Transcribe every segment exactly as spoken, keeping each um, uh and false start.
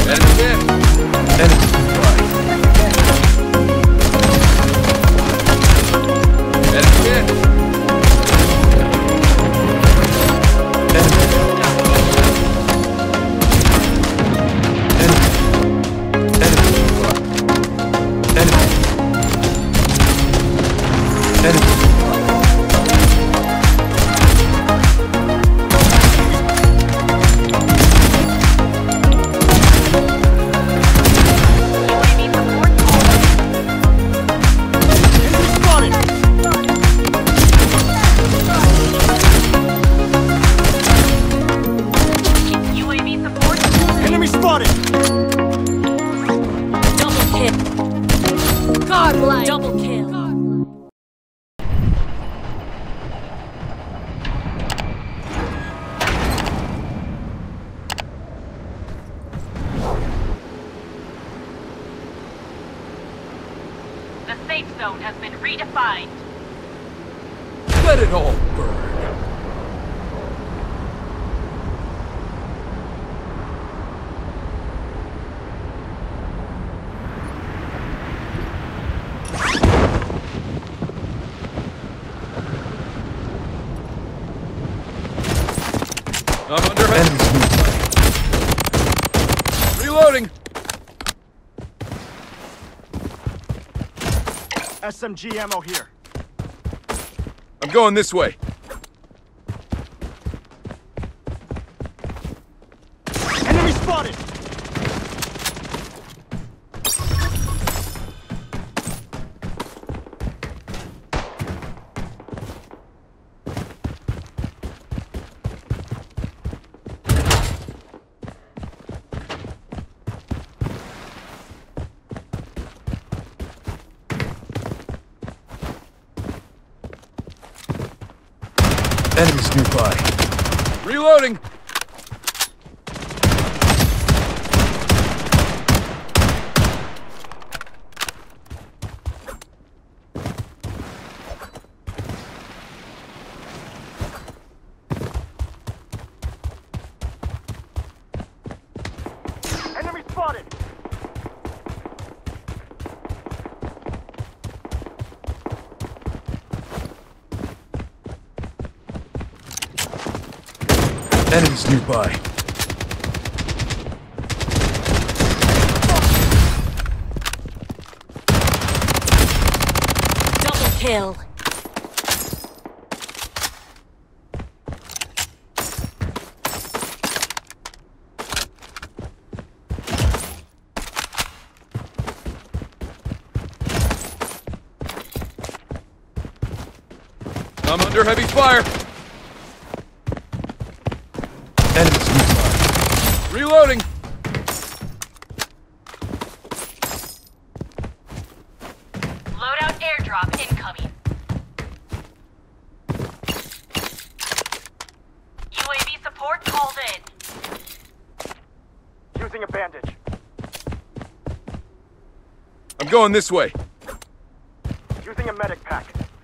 Enemy hit. Enemy nearby. Enemy hit. Enemy. Enemy. Enemy nearby. Enemy. Enemy. Double kill. The safe zone has been redefined. Let it all burn. I'm under enemies nearby. Reloading. S M G ammo here. I'm going this way. Enemy spotted! Enemies nearby. Reloading! Enemy spotted! Enemies nearby. Double kill. I'm under heavy fire. Enemies nearby. Reloading. Loadout airdrop incoming. U A V support called in. Using a bandage. I'm going this way. Using a medic pack.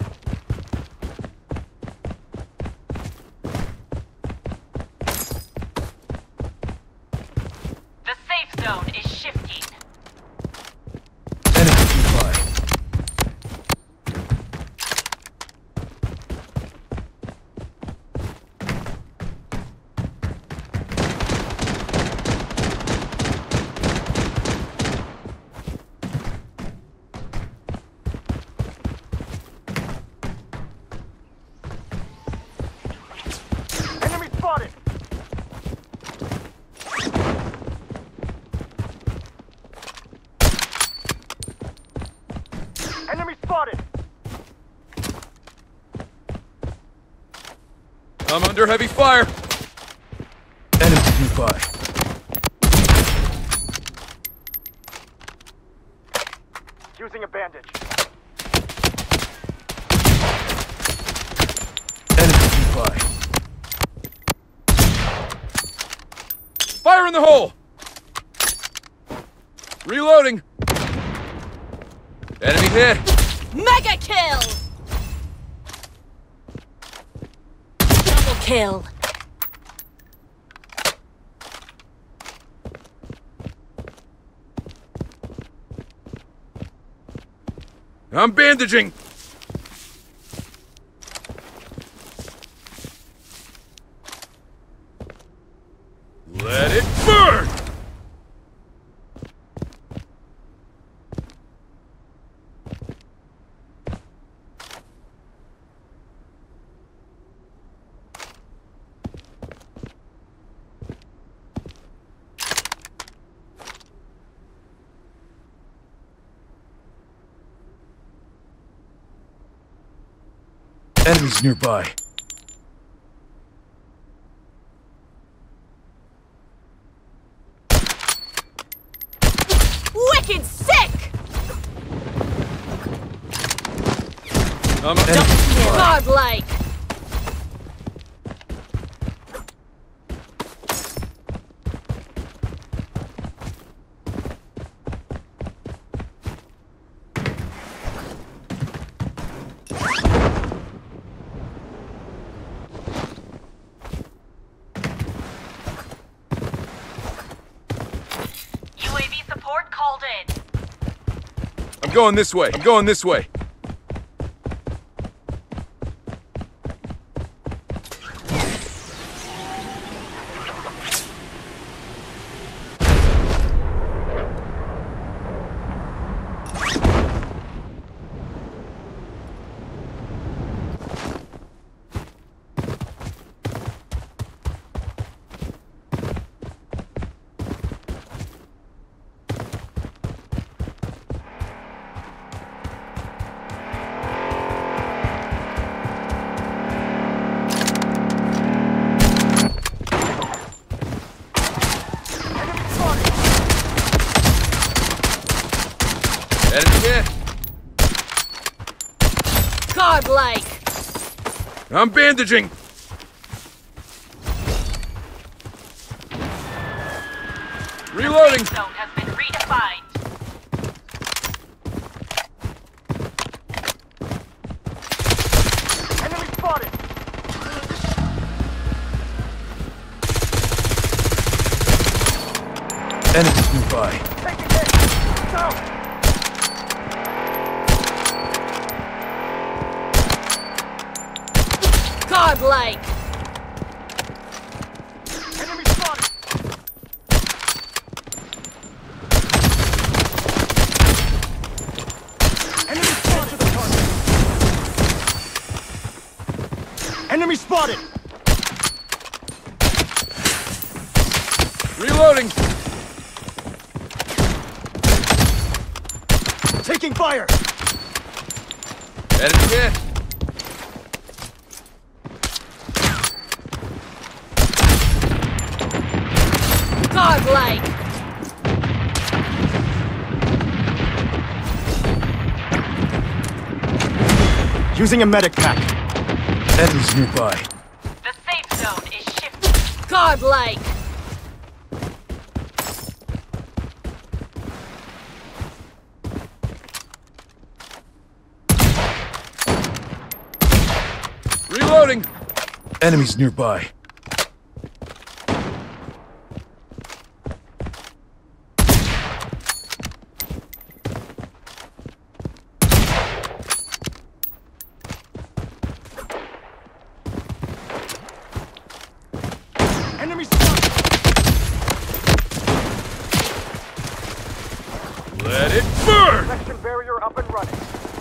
The safe zone is shifting. Enemies nearby. Enemy spotted! Enemy spotted! I'm under heavy fire. Enemies nearby. Using a bandage. Enemies nearby. Fire in the hole! Reloading! Enemy hit! Mega kill. Double kill. I'm bandaging! Let it burn! Enemies nearby. Wicked sick! I'm enemy. Godlike! U A V support called in. I'm going this way. I'm going this way. Enemy hit. Godlike! I'm bandaging. Reloading. Safe zone has been redefined. Enemy spotted! Enemies nearby. Taking hit! Down! Godlike! Enemy spotted! Enemy spotted to the target! Enemy spotted! Reloading. Taking fire! Enemy hit. Godlike! Using a medic pack. Enemies nearby. The safe zone is shifting. Godlike! Reloading. Enemies nearby. Enemy spotted! Let it burn. Protection barrier up and running.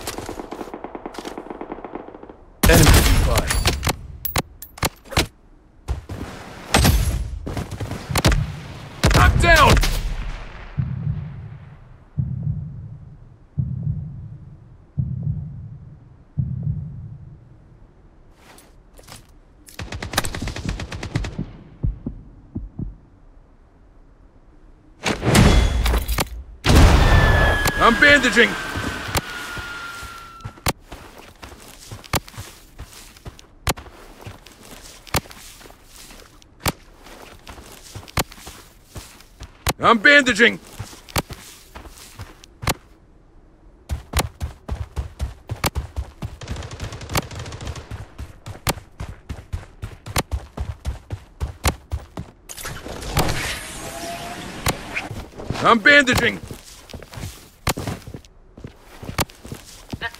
Enemies nearby. Knock down. I'm bandaging. I'm bandaging. I'm bandaging. The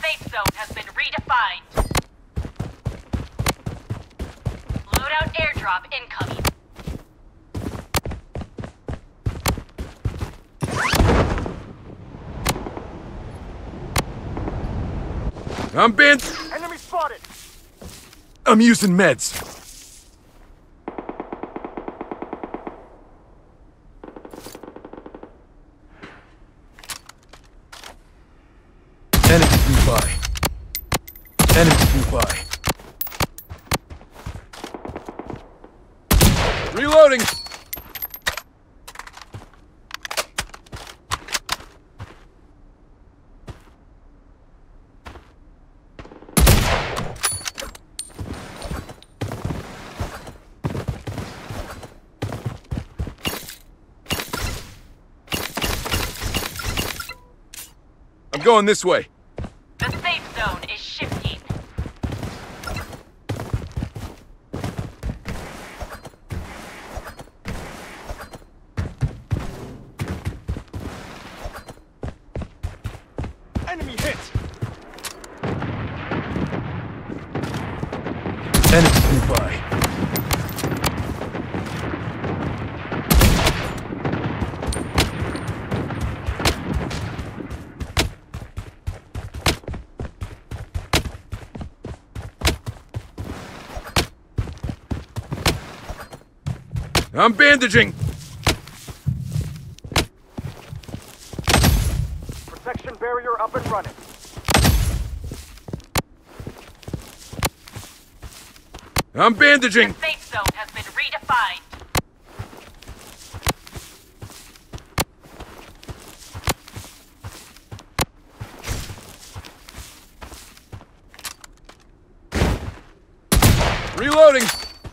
incoming. I'm banned. Enemy spotted! I'm using meds. Enemies nearby. Enemies nearby. Reloading! I'm going this way. The safe zone is shifting. Enemy hit! Enemies nearby. I'm bandaging! Protection barrier up and running. I'm bandaging! The safe zone has been redefined. Reloading!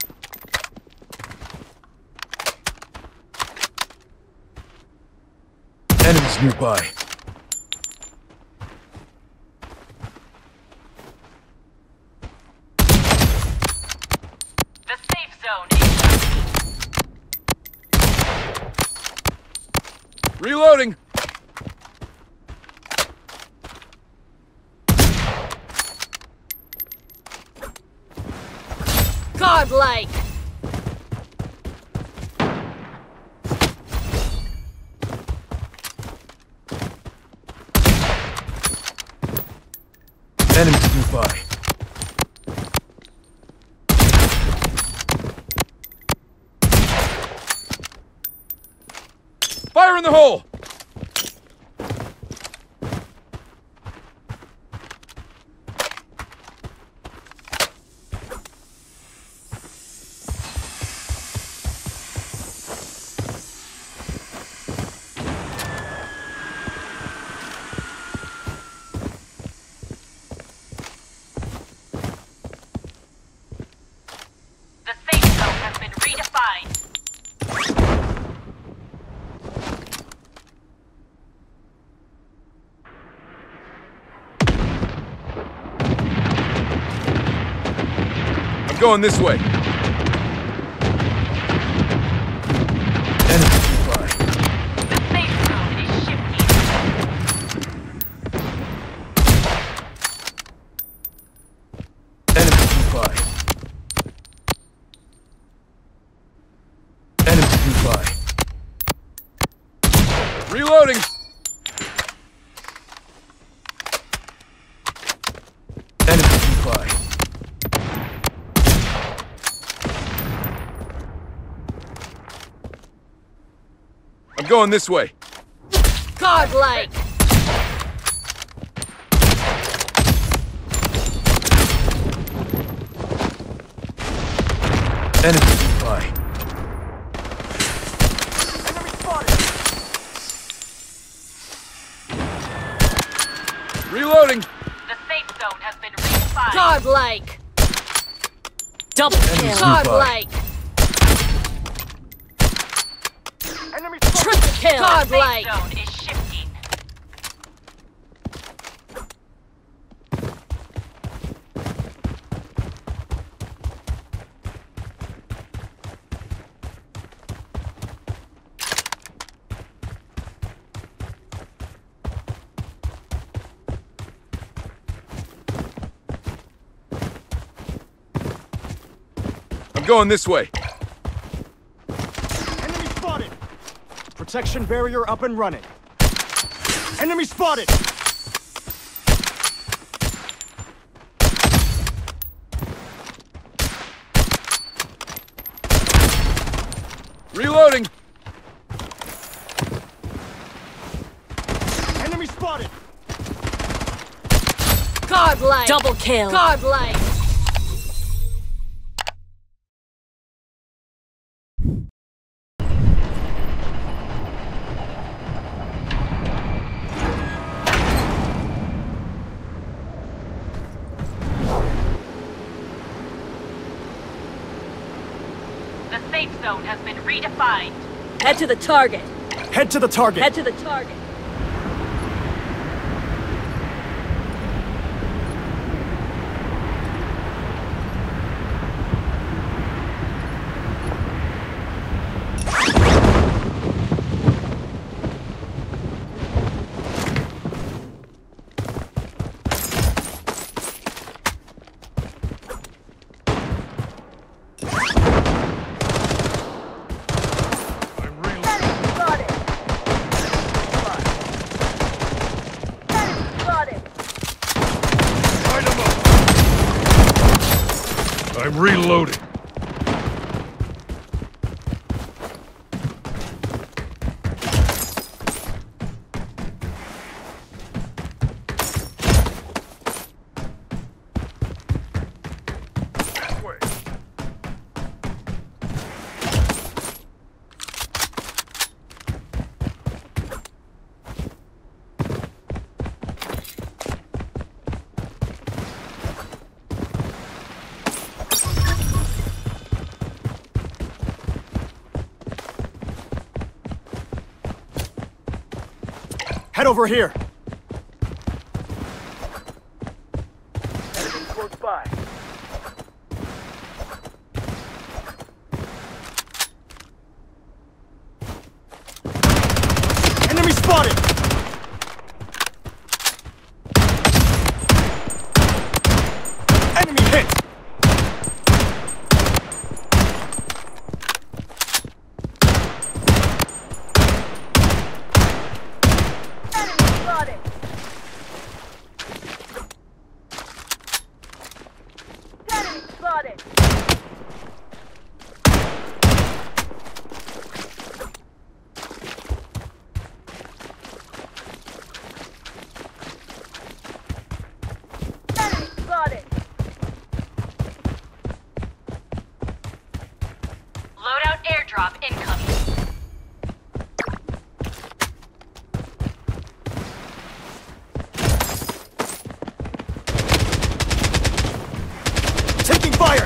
Enemies nearby. The safe zone is shifting. Reloading! Godlike! Enemies nearby. Fire in the hole! The safe zone has been redefined. I'm going this way. Enemies nearby. The safe zone is shifting. Enemies nearby. Enemies nearby. Reloading! Enemies nearby. I'm going this way. Godlike! Enemies nearby. Enemy spotted! Reloading! The safe zone has been redefined. Godlike! Double Enemies kill! nearby. Godlike! Enemy spotted! Triple kill! The Godlike! safe zone is shifting. I'm going this way. Protection barrier up and running. Enemy spotted! Reloading! Enemy spotted! Godlike! Double kill! Godlike! The safe zone has been redefined. Head to the target! Head to the target! Head to the target! I'm reloading. Head over here! Enemy close by. Enemy spotted! Enemy hit! Loadout airdrop incoming. Taking fire!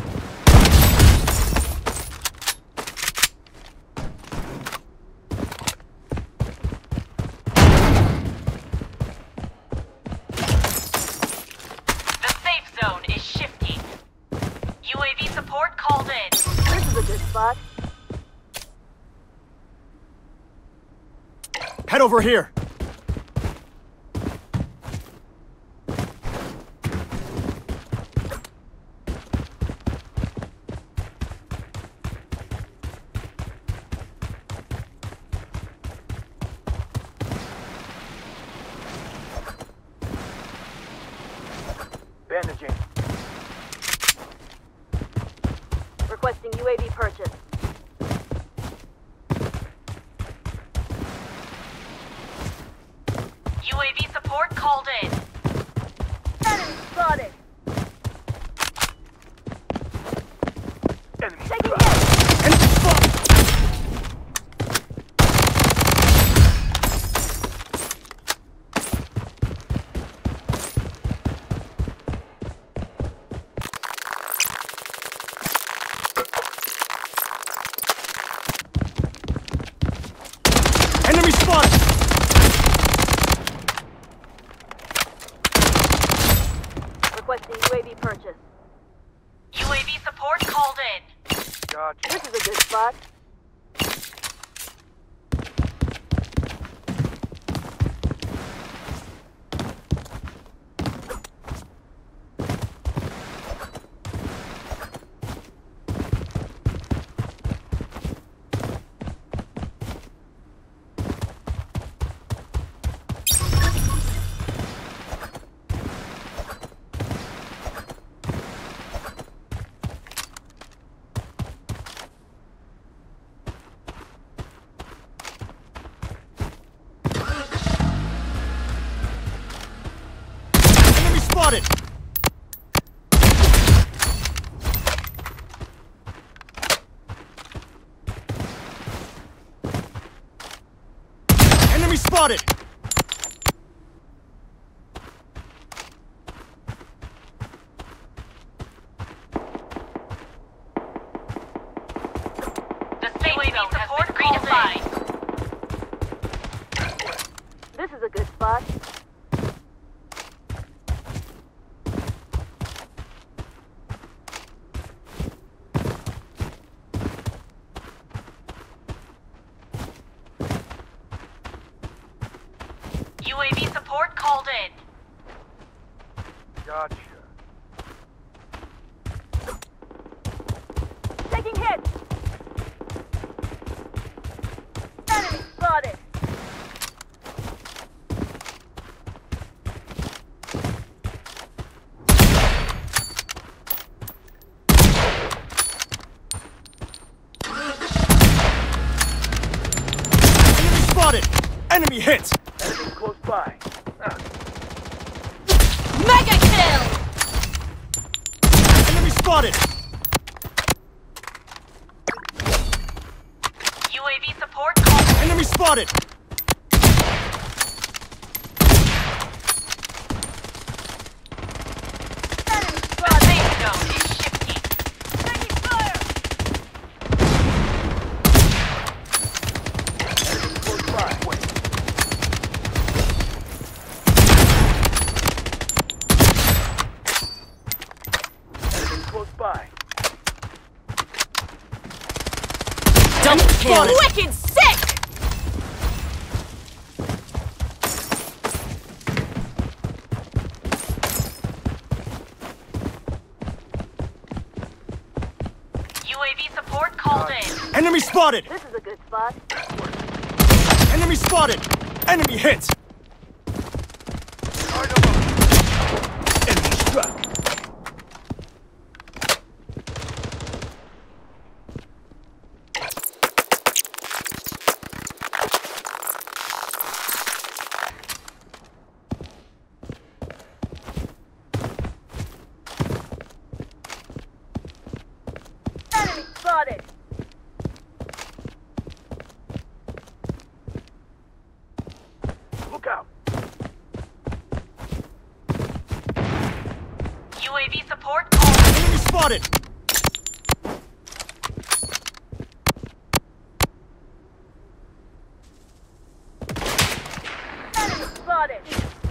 The safe zone is shifting. U A V support called in. This is a good spot. Head over here! Bandaging. Requesting U A V purchase. U A V support called in. Enemy spotted! Enemy Taking spotted! hit! Enemy spotted! Enemy spotted! Requesting U A V purchase. U A V support called in. Gotcha. This is a good spot. Enemy spotted! The safe zone has been redefined. This is a good spot. U A V support called in. Gotcha. Taking hits! Enemy spotted! Enemy spotted! Enemy hit! Enemy close by. Mega kill! Enemy spotted! U A V support called in. Enemy spotted! Enemy The spotted! safe zone is shifting. Taking fire! Enemy close by. Wait. Enemy close by. Double kill! Wicked sick! U A V support called in. Enemy spotted! This is a good spot. Enemy spotted! Enemy hit! Enemy struck! Enemy spotted! Look out. U A V support called in. Enemy spotted! Enemy spotted!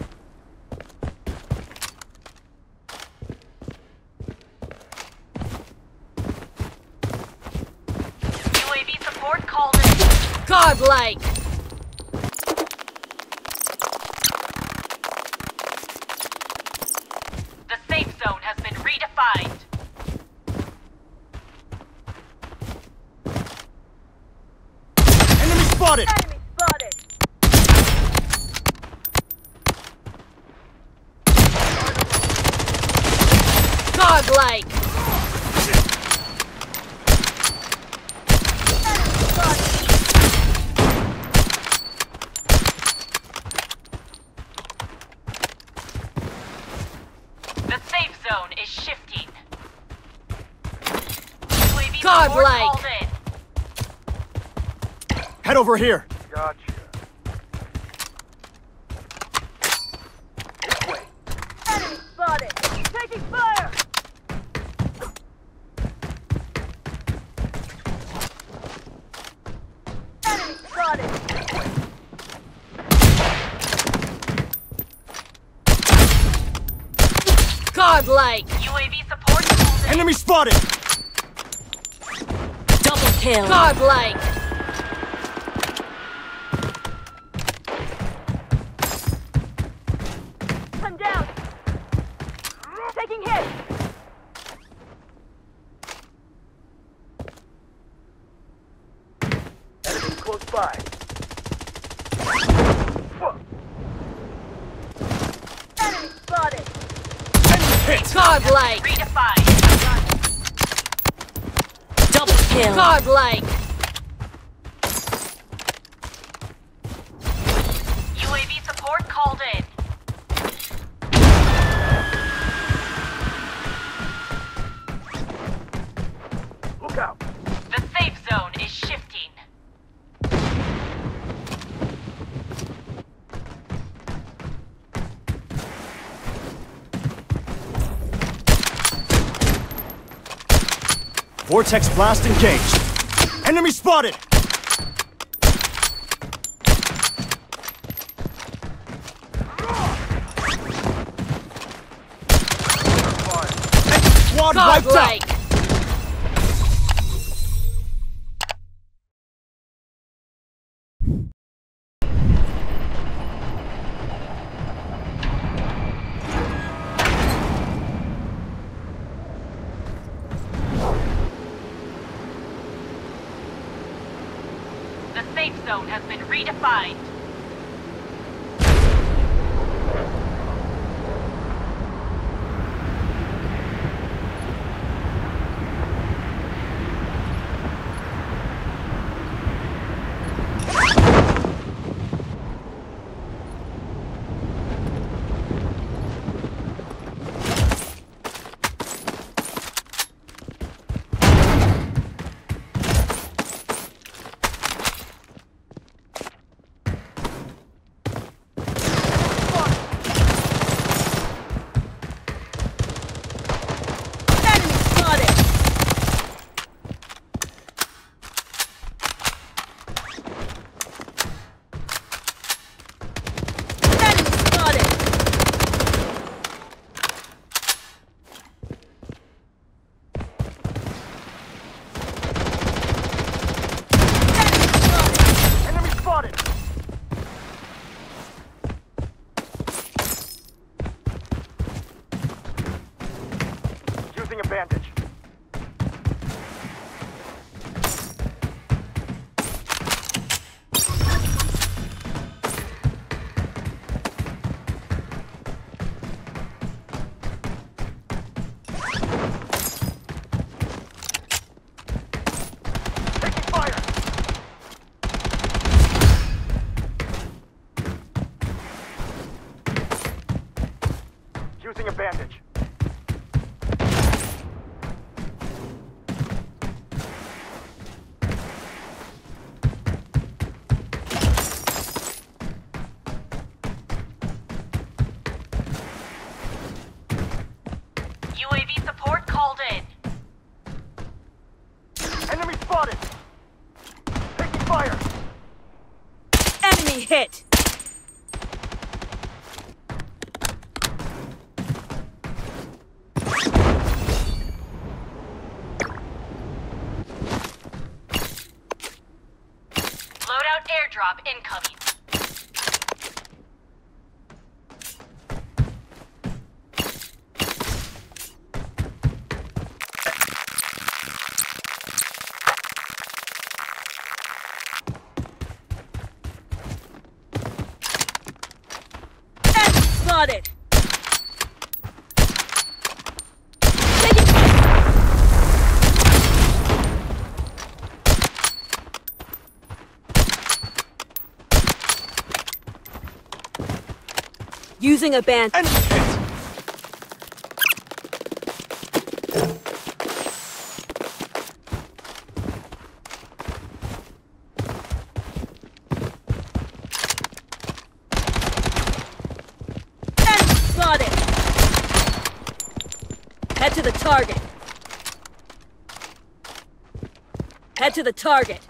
U A V support called in. Godlike! The safe zone has been redefined. Enemy spotted! Enemy spotted! Godlike! Enemy spotted! The safe zone is shifting. U A V Godlike. support called in. Head over here! Gotcha. This way. Enemy spotted! Taking fire! Enemy spotted! Godlike. U A V support called in. Enemy spotted! Double kill. Godlike. Come down! Taking hits! Enemy close by. Enemy spotted! Enemy hit! Godlike. Redefined. Double kill. Godlike. U A V support called in. Look out. The safe zone is shifting. Vortex blast engaged. Enemy spotted! Squad wiped out! Godlike! The safe zone has been redefined. Using a bandage. Taking fire! Using a bandage. U A V support called in. Enemy spotted! Taking fire! Enemy hit! Loadout airdrop incoming. Enemy spotted! Using a band. Enemy hit! Enemy spotted! Head to the target. Head to the target.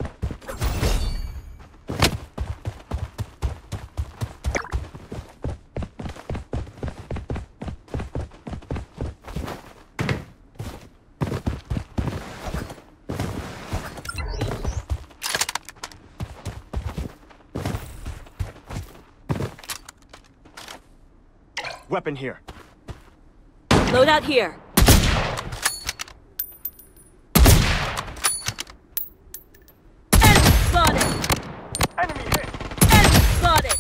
Weapon here. Loadout here. Enemy spotted! Enemy hit! Enemy spotted!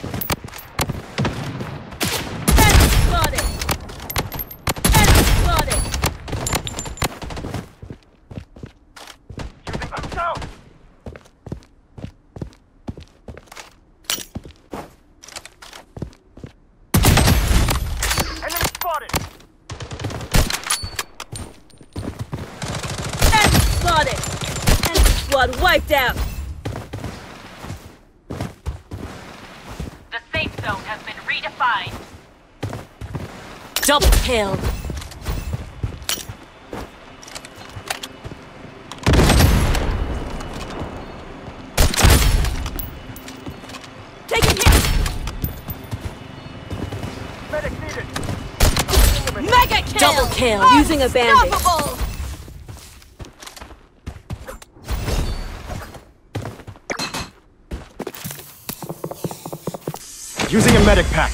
Enemy spotted! Enemy spotted! Using I'm down! Enemy spotted! Enemy spotted! Enemy squad wiped out! The safe zone has been redefined. Double kill! kill. Double kill. Using a bandage. Unstoppable! Using a medic pack.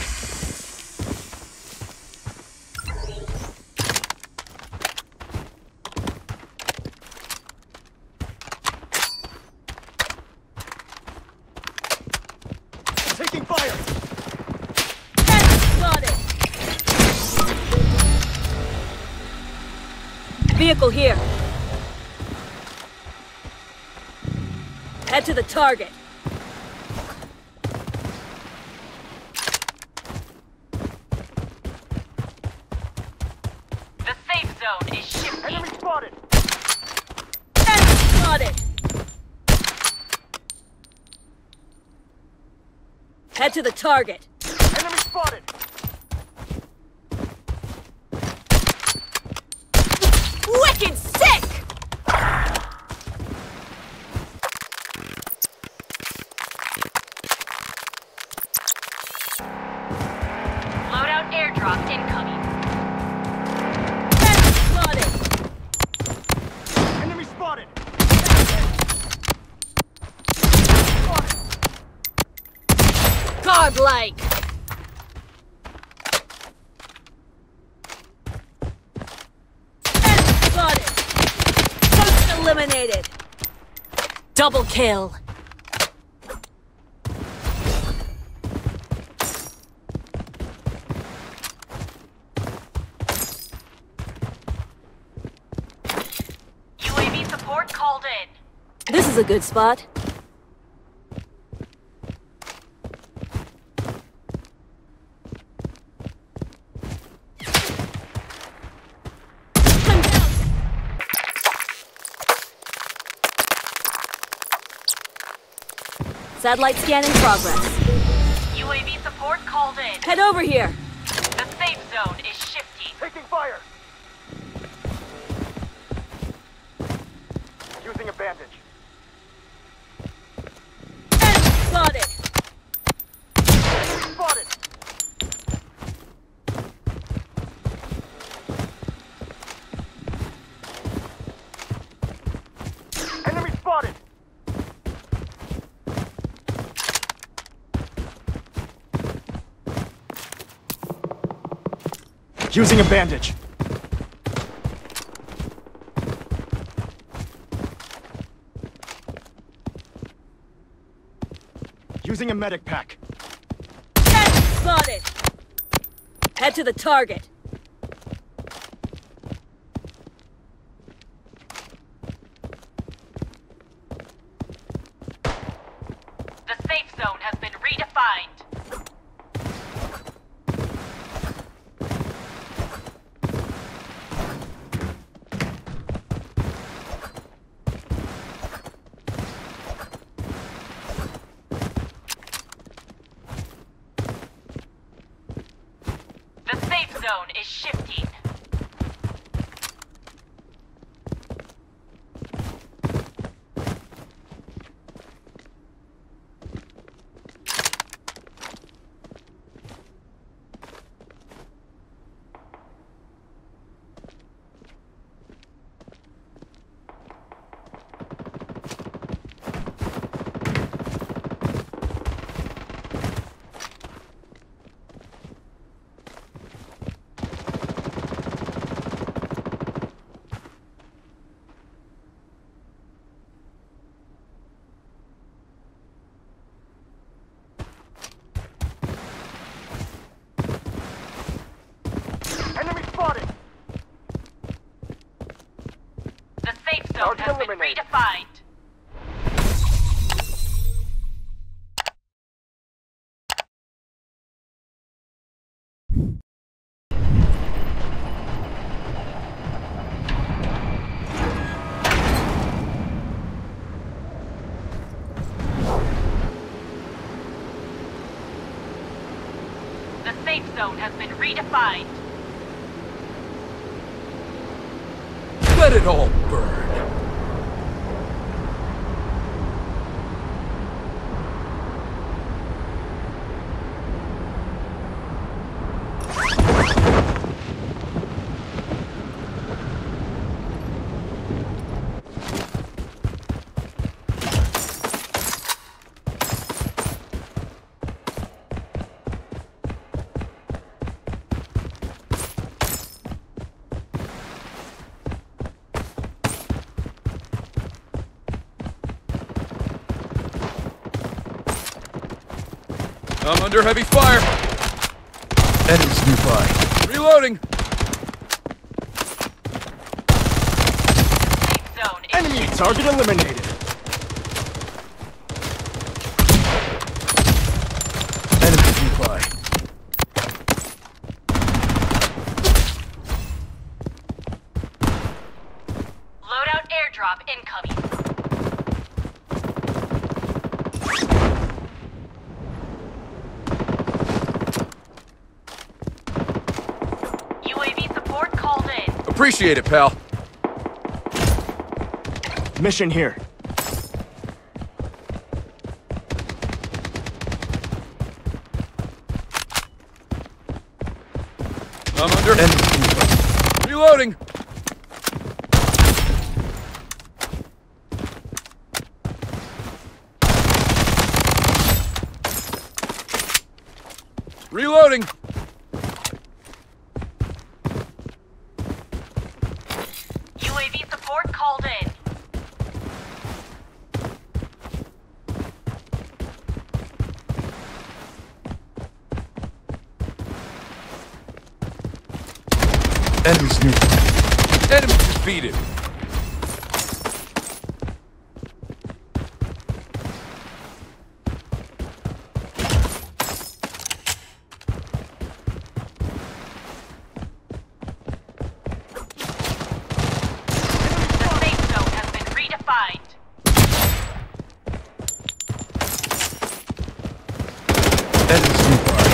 Taking fire. Spotted. Vehicle here. Head to the target. The safe zone is shifting. Enemy spotted. Enemy spotted. Head to the target. Enemy spotted. Wicked sick! Loadout airdrop incoming. Enemy spotted. Enemy spotted. Godlike. Enemy spotted. Toast eliminated. Double kill. U A V support called in. This is a good spot. Come down. Satellite scan in progress. U A V support called in. Head over here. The safe zone is shifting. Taking fire. Using a bandage. Enemy spotted. Enemy spotted. Enemy spotted. Using a bandage. Using a medic pack. Enemy spotted. Head to the target. The safe zone has been redefined. The safe zone is shifting. Enemy spotted. The safe zone Target has been eliminated. redefined. The safe zone has been redefined. Let it all burn. I'm under heavy fire. Enemies nearby. Reloading. Safe zone is Enemy target eliminated. Enemies nearby. loadout airdrop incoming. U A V support called in. Appreciate it, pal. Mission here. I'm under. Enemies nearby. Reloading. Reloading. U A V support called in. Enemies nearby. Enemy defeated. The safe zone has been redefined. Enemies nearby.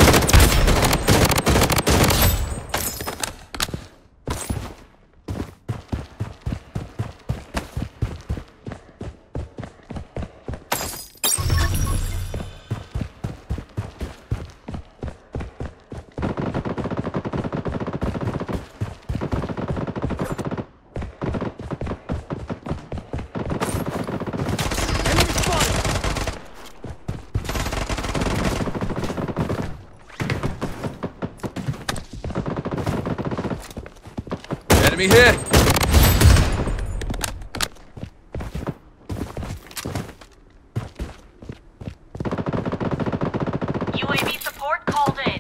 Enemy spotted. Enemy hit. U A V support called in.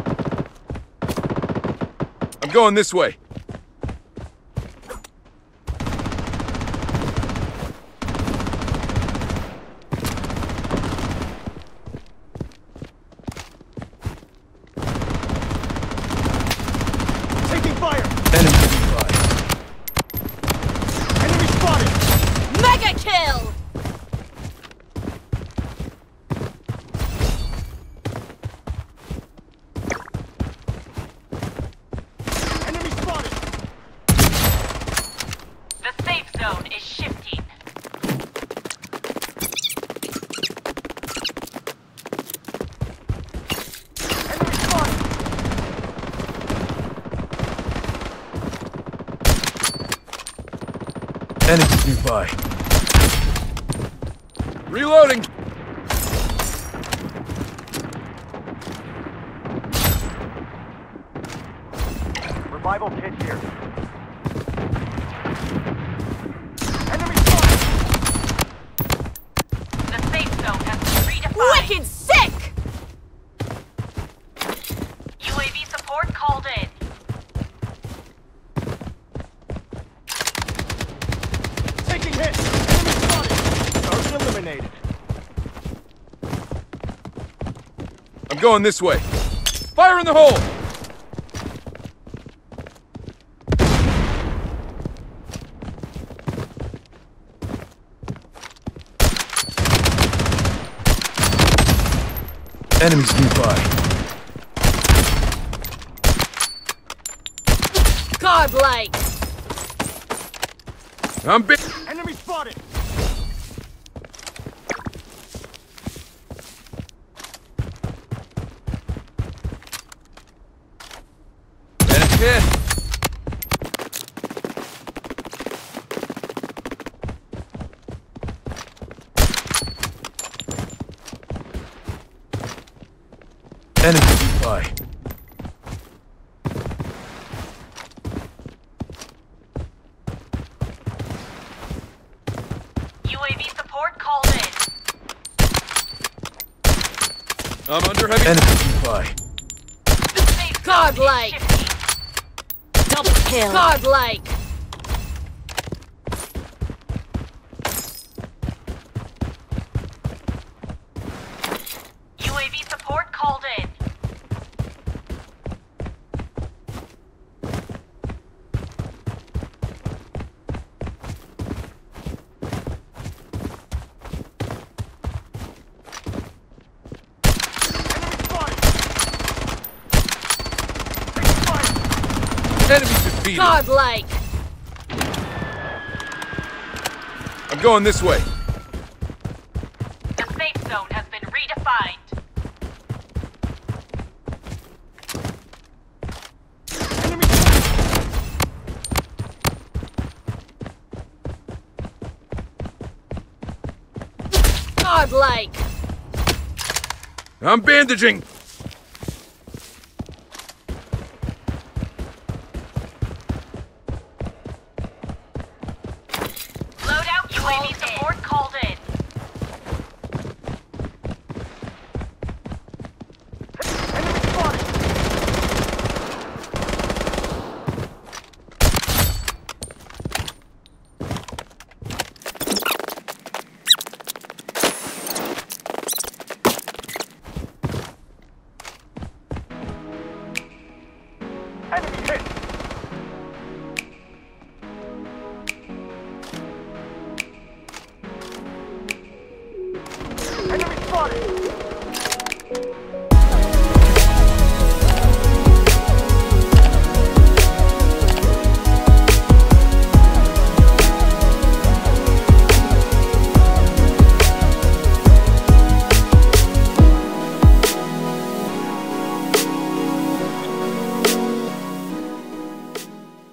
I'm going this way. Taking fire. Enemies nearby. Enemy spotted. Mega kill! Enemy spotted. The safe zone is shifting. Enemy spotted. Enemies nearby. Reloading. Revival kit here. Enemy spotted. The safe zone has been redefined. Wicked sick! U A V support called in. Taking hits. Enemy spotted. Target eliminated. I'm going this way. Fire in the hole. Enemies nearby. Godlike! I'm big. Enemy spotted. Enemy hit. Enemies nearby. U A V support called in. I'm under heavy. Enemy nearby. The safe zone Godlike. is shifty. Double kill. Godlike. U A V support called in. Enemy defeated. Godlike. I'm going this way. The safe zone has been redefined. Godlike. I'm bandaging.